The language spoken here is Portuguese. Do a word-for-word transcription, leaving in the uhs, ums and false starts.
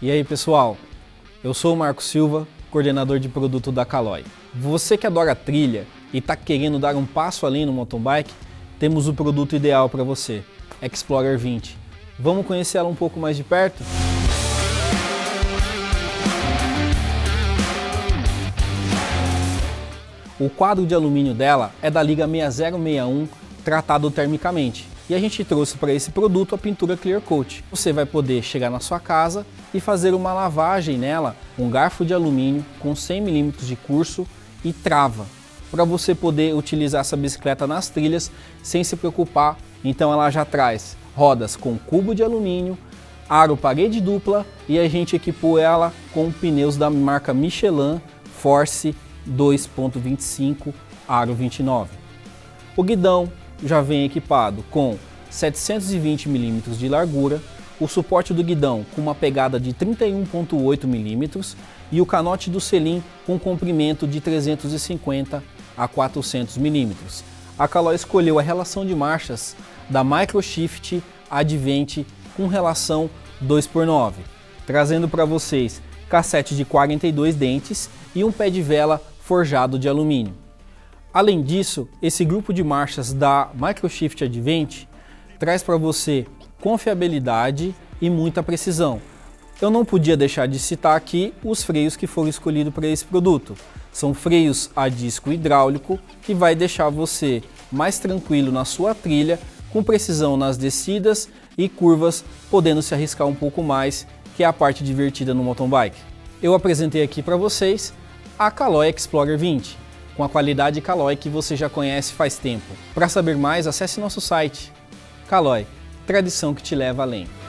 E aí pessoal, eu sou o Marco Silva, coordenador de produto da Caloi. Você que adora trilha e está querendo dar um passo além no mountain bike, temos o produto ideal para você, Explorer vinte. Vamos conhecer ela um pouco mais de perto? O quadro de alumínio dela é da liga seis zero seis um, tratado termicamente. E a gente trouxe para esse produto a pintura Clear Coat. Você vai poder chegar na sua casa e fazer uma lavagem nela, um garfo de alumínio com cem milímetros de curso e trava, para você poder utilizar essa bicicleta nas trilhas sem se preocupar. Então ela já traz rodas com cubo de alumínio, aro parede dupla e a gente equipou ela com pneus da marca Michelin Force dois ponto vinte e cinco aro vinte e nove. O guidão já vem equipado com setecentos e vinte milímetros de largura, o suporte do guidão com uma pegada de trinta e um ponto oito milímetros e o canote do selim com comprimento de trezentos e cinquenta a quatrocentos milímetros. A Caloi escolheu a relação de marchas da Microshift Advent com relação dois por nove, trazendo para vocês cassete de quarenta e dois dentes e um pé de vela forjado de alumínio. Além disso, esse grupo de marchas da Microshift Advent traz para você confiabilidade e muita precisão. Eu não podia deixar de citar aqui os freios que foram escolhidos para esse produto. São freios a disco hidráulico que vai deixar você mais tranquilo na sua trilha, com precisão nas descidas e curvas, podendo se arriscar um pouco mais, que é a parte divertida no mountain bike. Eu apresentei aqui para vocês a Caloi Explorer vinte, com a qualidade Caloi que você já conhece faz tempo. Para saber mais, acesse nosso site. Caloi, tradição que te leva além.